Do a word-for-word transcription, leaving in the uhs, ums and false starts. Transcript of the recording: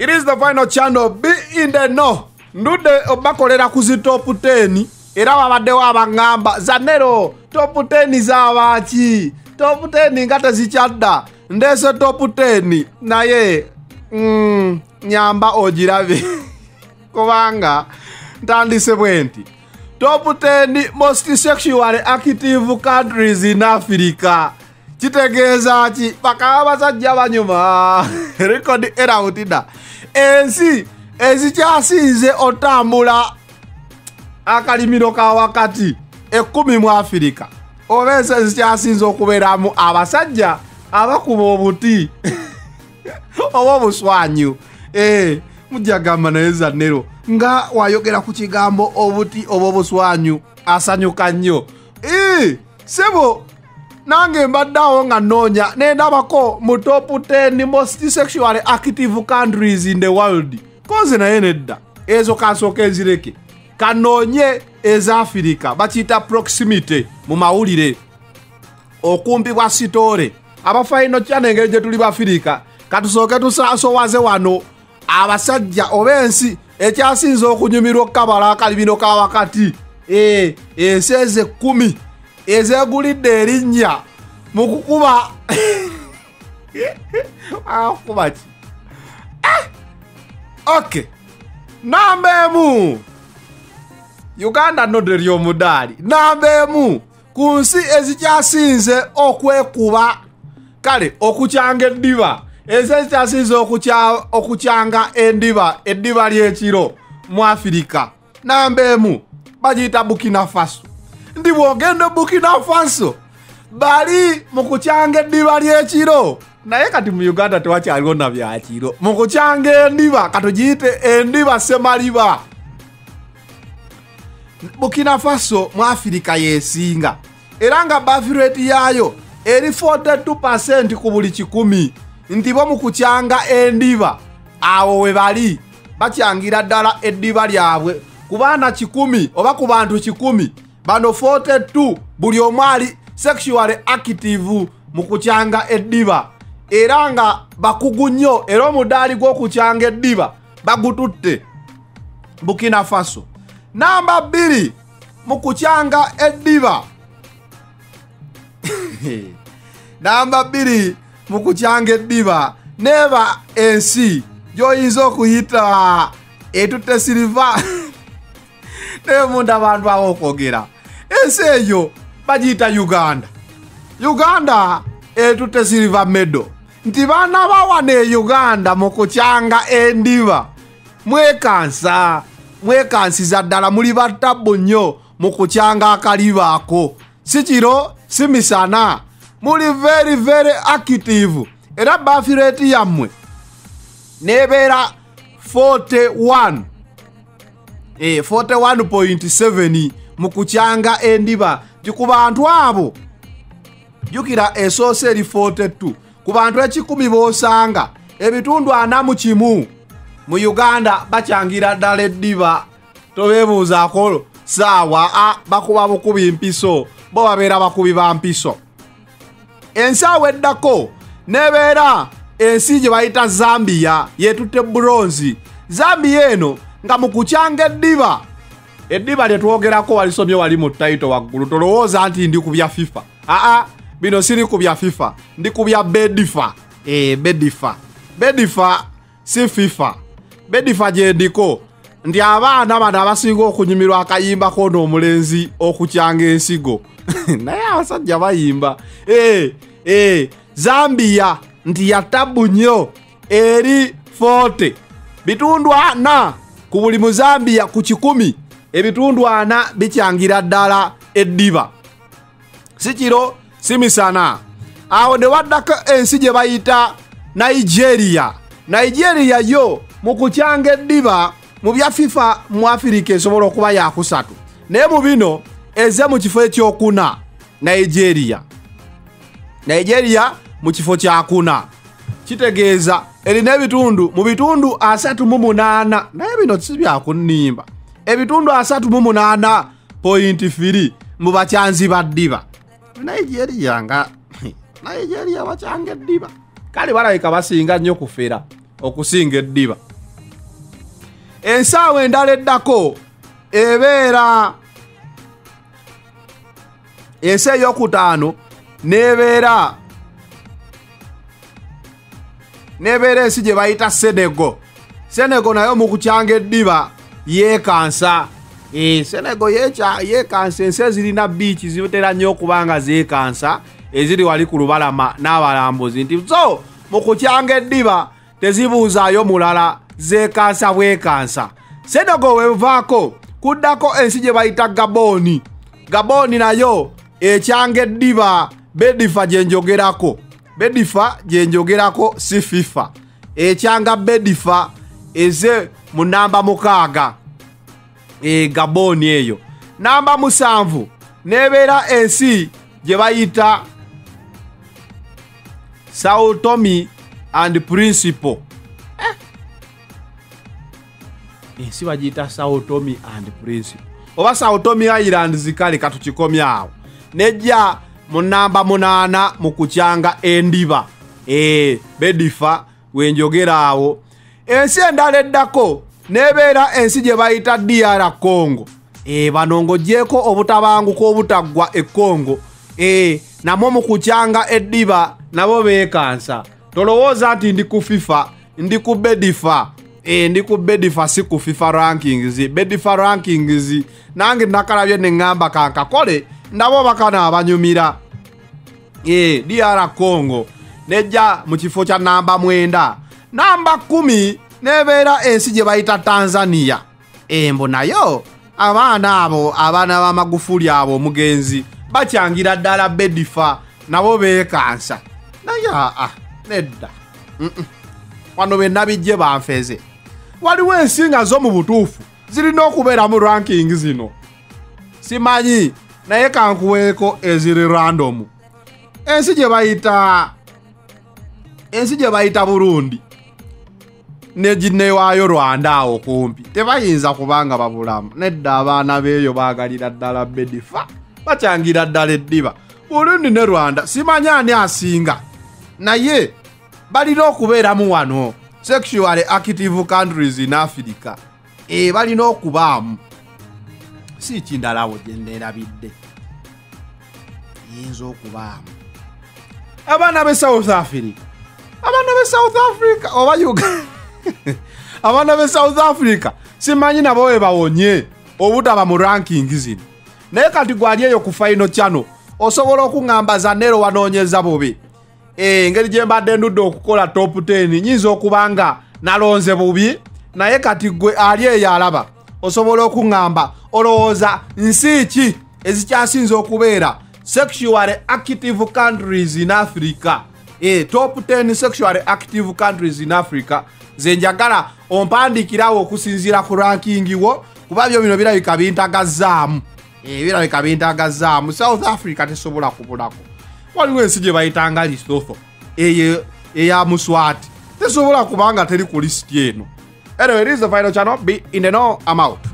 It is the final channel. Be in the know. Ndude obakolera kuzi top ten. Era wabade wabangamba. Zanero. Top ten zawachi. Top ten ngata zichada. Ndese top ten. Na ye. Mm, nyamba ojiravi. Kovanga. Ntandise bwenti. Top ten most sexually active countries in Africa. Chitegeza chi bakaba sajja banyuma. Record era utida. Ensi ezi kyasize otambula akalimiro ka wakati ekumi mu Africa. Obense ezi kyasize okuberamu abasajja abakuba obuti. Obo buswanyu. Eh, mujagamba naeza nero. Nga wayogera ku kigambo obuti obo buswanyu asanyuka nnyo. Eh, sebo nange mbaddawo nga nonya nendabako mu top ten most sexually active countries in the world. Koze naye nedda ezo kasooka ezireke kanonye eza Africa bakiyita proximity mu mawulire okumpi bwa sitore abafayino kyanengeri gye tuli ba Africa katusooke tusasowaze wano abasajja obensi ekyasinza okunyumirwa okukabala akalimiro ka wakati eh eseze kumi ezegulidde erinnya mu kukuba akuba ki eh okay nambemu Uganda noderi omudali nambemu kunsi ezikyasinze okwekuba kale okukyanga eddiba ezikyasinze okucha okukyanga endiba eddiba ly'ekiro mu Africa nambemu bagiyita Burkina Faso. Ndi bwogenda Burkina Faso bali mukucyanga eddiba ly'ekiro naye kati mu Uganda tewakyaliwo na byakiro mukucyanga endiba katugiyite endiba semaliba. Burkina Faso mu Africa yesinga era nga birth rate yayo eri forty-two percent ku buli kikumi nti bo mukucyanga endiba awo we bali bakyangira ddala eddiba lyabwe ku baana kikumi oba ku bantu kikumi bano forty-two buli omwali sexually active mu kucyanga eddiba era nga bakugu nnyo era omudaali gw'okucyanga eddiba bagututte Burkina Faso. Namba bbiri mu kucyanga eddiba namba bbiri mu kucyanga eddiba neba ensi gyoyinza okuyita etutte silva nemunda abantu awokwogera ensi eyo bagiyita Uganda. Uganda etutte silver medal nti baana bawane Uganda mu kucyanga endiba mwekansa mwekansiza ddala muli battabu nnyo mu kucyanga akaliba ako si kiro si misana muli very very active era birth rate yammwe nebeera forty-one eh forty-one point seven mu kucyanga endiba ku bantu abo jukira esoose eri forty-two ku bantu ekikumi boosanga ebitundu ana mu kimu mu Uganda bakyangira ddala eddiba tobeebuuzaako saawa a bakuba bukubi mpiso bo babeera bakubi ba mpiso. Ensaawa eddako nebeera ensi gye bayita Zambia yetutte bronze. Zambia eno nga mu kucyanga eddiba eddiba lye twogerako walisomye wali mu title waggulu tolowooza nti ndi ku bya FIFA. Aa bino siri ku bya FIFA ndi ku bya Bedifa. Eh Bedifa Bedifa si FIFA. Bedifa gye ndiko ndi abaana bano abasinga okunyumirwa akayimba kono omulenzi okucyanga ensigo naye abasajja bayimba eh eh Zambia nti yatabu nnyo eri forty bitundu ana ku buli mu Zambia ku kikumi ebitundu ana bikyangira ddala eddiba si kiro si misana. Awo ne waddako ensi gye bayita Nigeria. Nigeria yo mu kucyanga eddiba mu bya FIFA mu Africa esobola okuba yakusatu naye mu bino eze mu kifo ekyokuna Nigeria. Nigeria mu kifo kyakuna kitegeeza erina ebitundu mu bitundu asatu mu munaana naye bino si byakunnimba ebitundu asatu mu munaana point three mu bakyanzi baddiba. Nigeria nga Nigeria bacyanga eddiba kale balabika basinga nnyo kufera okusinga eddiba. ensaawa endala eddako ebeera ensi eyokutaano nebeera nebeera ensi gye bayita Senegal. Senegal nayo mu kukyanga eddiba yeekansa. E, Senegal yeekansa ensi ezirina biiki zibutera nnyo okuba nga zeekansa eziri wali ku lubalama n'abalambuzi nti so mu kukyanga eddiba tezibuuzaayo mulala zeekansa bwekansa. Senegal wevaako kuddako ensi gye bayita Gaboni. Gaboni nayo ekyanga eddiba Bedifa gye njogerako. Bedifa gye njogerako si FIFA. Ekyanga Bedifa eze mu namba mukaaga. E Gaboni eyo. Namba musanvu nebeera ensi gye bayita Sao Tome and Principe. Eh? Ensi bagiyita Sao Tome and Principe. Oba Sao Tome Island zikale katukikomya awo. Nejja mu namba munaana mu kukyanga endiba. E Bedifa wenjogera awo. Ensi endala eddako nebeera ensi gye bayita D R Congo. E bano ng'oggyeko obutabanguko obutaggwa e Congo. E namwo mu kukyanga eddiba nabo beekansa. Tolowooza nti ndi ku FIFA, ndi ku Bedifa. E ndi ku Bedifa si ku FIFA rankings. Bedifa rankings nange nakalabye ne ngamba kankakole nabo bakana abanyumira. E D R Congo nejja mu kifo kya namba mwenda. Namba kumi nebeera ensi gye bayita Tanzania. Embo nayo abaana abo abaana ba Magufuli abo omugenzi bakyangira ddala Bedifa nabo beekansa. Naye ah nedda. Mm -mm. Wano be nabijje banfeze. Waliwo ensi nga zo mu butuufu zirina okubeera mu ranking zino. Simanyi naye kankuweeko eziri random. Ensi gye bayita ensi gye bayita Burundi ne ginneewaayo Rwanda awo kumpi tebayinza kubanga babulamu. Nedda abaana beeyo baagalira ddala Bedifa bakyangira ddala eddiba. Burundi ne Rwanda simanyi ani asinga naye balina okubeeramu wano sexually active countries in Africa. E balina okubaamu si kindalawo gye nneerabidde yinza okubaamu. Abaana be South Africa abaana be South Africa oba Uganda abaana be South Africa simanyi nabo we bawonye obutaba mu ranking zino. Naye kati gwali eyo ku final channel osobola okuŋŋamba Zanero wanoonyeza bubi. E ngeri gye mbadde ndudde okukola top ten nyinza okubanga nalonze bubi naye kati gwe ali eyo alaba osobola okuŋŋamba olowooza nsi ki ezikyasinza okubeera sexually active countries in Africa. E top ten sexually active countries in Africa zenjagala ompandikirawo okusinziira ku ranking wo kuba byo bino birabika bintagazzaamu. E birabika bintagazzaamu. South Africa tesobola kubulako. Waliwo ensi gye bayitanga Lesotho eyo eya Muswati tesobola kubanga teri ku list eno. Anyway, this is the final channel. Be in the know, I'm out.